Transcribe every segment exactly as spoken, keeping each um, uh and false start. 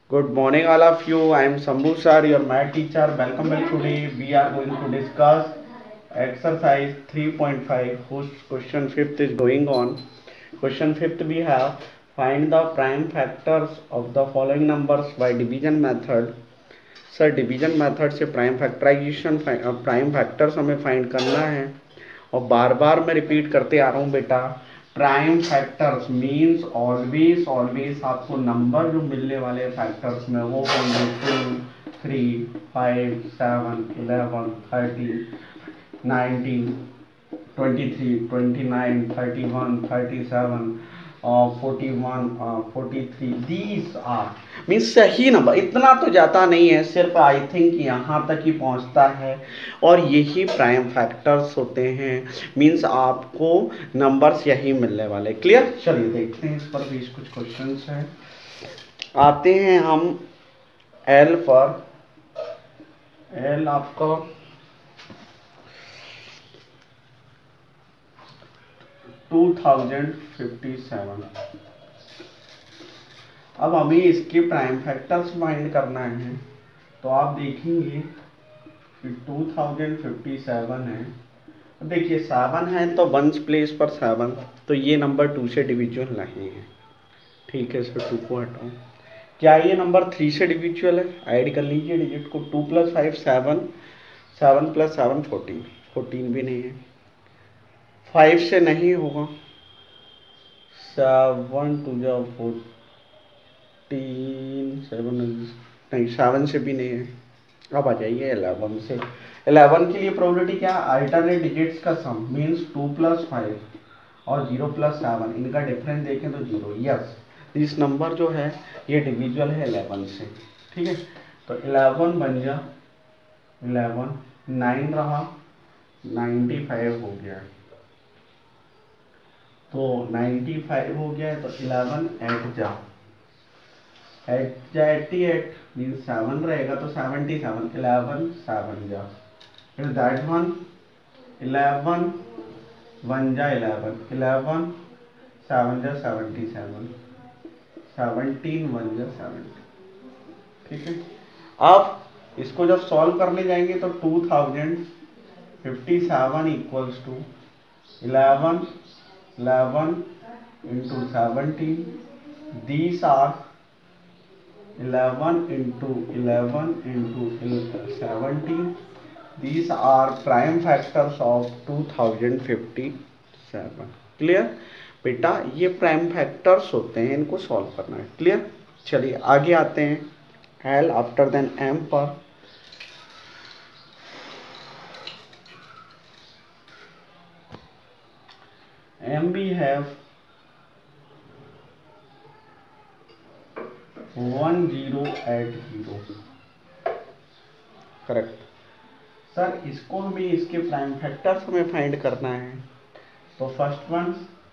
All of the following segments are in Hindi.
Good morning, all of you. I am Sambhu sir, your math teacher. Welcome back. Today we are going to discuss exercise three point five, whose question fifth is going on. Question fifth we have find the prime factors of the following numbers by division method. Sir division method से प्राइम फैक्टराइजेशन प्राइम फैक्टर्स हमें फाइंड करना है और बार बार मैं रिपीट करते आ रहा हूँ बेटा, prime factors means always always आपको नंबर जो मिलने वाले फैक्टर्स में वो होंगे two three five seven eleven thirty nineteen twenty three twenty nine thirty one thirty seven forty one forty three these are means सही नंबर। इतना तो जाता नहीं है, सिर्फ आई थिंक यहाँ तक ही पहुँचता है और यही प्राइम फैक्टर्स होते हैं। मीन्स आपको नंबर्स यही मिलने वाले। क्लियर? चलिए देखते हैं, इस पर भी कुछ क्वेश्चंस हैं। आते हैं हम एल पर। एल आपका टू थाउजेंड फिफ्टी सेवन। अब हमें इसके प्राइम फैक्टर्स फाइंड करना है, तो आप देखेंगे कि टू थाउजेंड फिफ्टी सेवन है। देखिए सेवन है तो वंस प्लेस पर सेवन, तो ये नंबर टू से डिविजुअल नहीं है। ठीक है सर, टू को हटाओ। क्या ये नंबर थ्री से डिविजुअल है? ऐड कर लीजिए डिजिट को। Two plus five seven, seven plus seven fourteen, fourteen भी नहीं है। फाइव से नहीं होगा, सेवन टू जा फोर्टीन, सेवन नहीं, सेवन से भी नहीं है। अब आ जाइए इलेवन से। इलेवन के लिए प्रोबेबिलिटी क्या? अल्टरनेट डिजिट्स का sum means two plus five और जीरो प्लस सेवन, इनका डिफरेंस देखें तो जीरो। यस, इस नंबर जो है ये डिविजुअल है इलेवन से। ठीक है, तो इलेवन बन जा इलेवन, नाइन रहा, नाइन्टी फाइव हो गया, तो नाइन्टी फाइव हो गया है, तो इलेवन एट जा एट जा एट्टी एट मीन्स सेवन रहेगा तो सेवेंटी सेवन, इलेवन सेवन जा, फिर दैट वन इलेवन वन जा इलेवन, इलेवन सेवन जा सेवेंटी सेवन, सेवनटीन वन जा सेवेंटी। ठीक है, अब इसको जब सॉल्व करने जाएंगे तो two thousand fifty seven equals to eleven eleven into seventeen, these are eleven into eleven into seventeen, these are prime factors of two thousand fifty-seven। Clear बेटा? ये प्राइम फैक्टर्स होते हैं, इनको सॉल्व करना है। क्लियर? चलिए आगे आते हैं एल आफ्टर देन एम पर। M we have one zero eight zero. Correct sir, इसको हमें इसके प्राइम फैक्टर्स हमें फाइंड करना है। तो फर्स्ट वन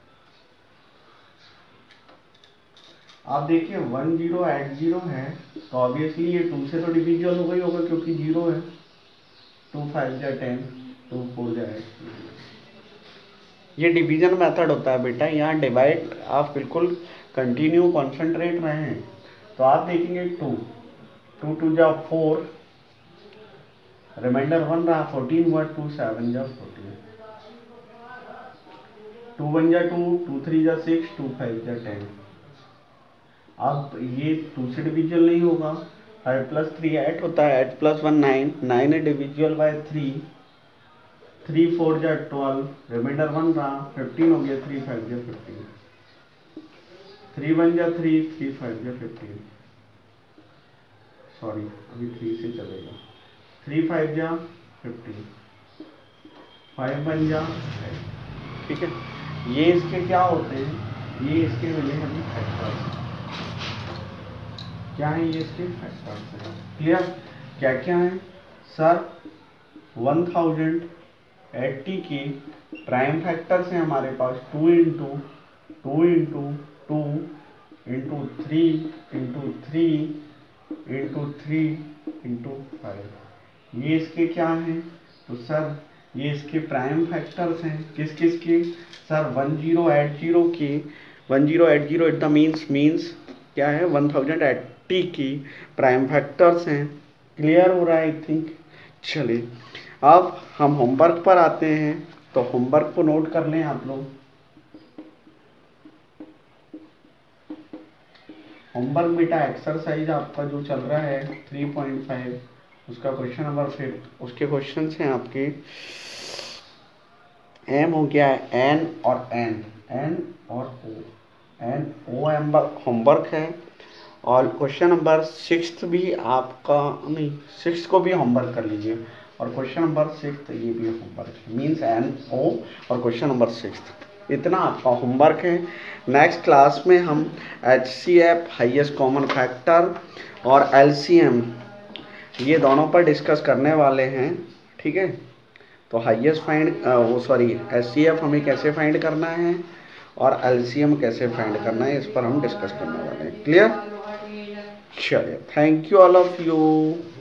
आप देखिए वन जीरो एट जीरो है, तो ऑब्वियसली ये टू से तो डिविजुअल हो गई होगा क्योंकि जीरो है। टू फाइव जा टेन, टू फोर जा एट। ये डिवीजन मेथड होता है बेटा, यहाँ डिवाइड आप बिल्कुल कंटिन्यू कॉन्सेंट्रेट रहे हैं। तो आप देखेंगे टू टू टू जा फोर, रिमाइंडर वन रहा, फोर्टीन हुआ, टू सेवन जा फोर्टीन, टू वन जा टू, टू थ्री जा सिक्स, टू फाइव जा टेन। अब ये टू से डिविजुअल नहीं होगा, फाइव प्लस थ्री एट होता है, eight plus one nine, nine है divisible by three, three four जा ट्वेल्व, रिमाइंडर वन रहा, फिफ्टीन हो गया, थ्री फाइव जा फिफ्टीन, थ्री वन जा थ्री, थ्री फाइव जा फिफ्टीन, सॉरी अभी थ्री से चलेगा, थ्री फाइव जा फिफ्टीन, फाइव वन जा फाइव। ठीक है, ये इसके क्या होते हैं? ये इसके मिले हैं फैक्टर्स। क्या है ये इसके फैक्टर्स हैं। क्लियर? क्या क्या है सर? वन थाउजेंड एट्टी के प्राइम फैक्टर्स हैं हमारे पास, two into two into two into three into three into three into five. ये इसके क्या हैं? तो सर ये इसके प्राइम फैक्टर्स हैं। किस किस के sir? One zero eight zero के, one zero eight zero at the means means क्या है? वन थाउजेंड एट टी की प्राइम फैक्टर्स हैं। क्लियर हो रहा है आई थिंक। चलिए अब हम होमवर्क पर आते हैं, तो होमवर्क को नोट कर लें आप लोग। होमवर्क बेटा एक्सरसाइज आपका जो चल रहा है थ्री पॉइंट फाइव, उसका क्वेश्चन नंबर फिफ्थ, उसके क्वेश्चन हैं आपके एम हो गया है एन और एन, एन और O, N O M homework है। और क्वेश्चन नंबर सिक्स भी आपका, नहीं सिक्स को भी होमवर्क कर लीजिए, और क्वेश्चन नंबर सिक्स ये भी होमवर्क है, मीन्स एन ओ और क्वेश्चन नंबर सिक्स, इतना आपका होमवर्क है। नेक्स्ट क्लास में हम H C F highest common factor और एल सी एम ये दोनों पर डिस्कस करने वाले हैं, ठीक है। तो हाईएस्ट फाइंड वो सॉरी एच सी एफ हमें कैसे फाइंड करना है और एल सी एम कैसे फाइंड करना है, इस पर हम डिस्कस करने वाले हैं। क्लियर? चलिए, thank you all of you.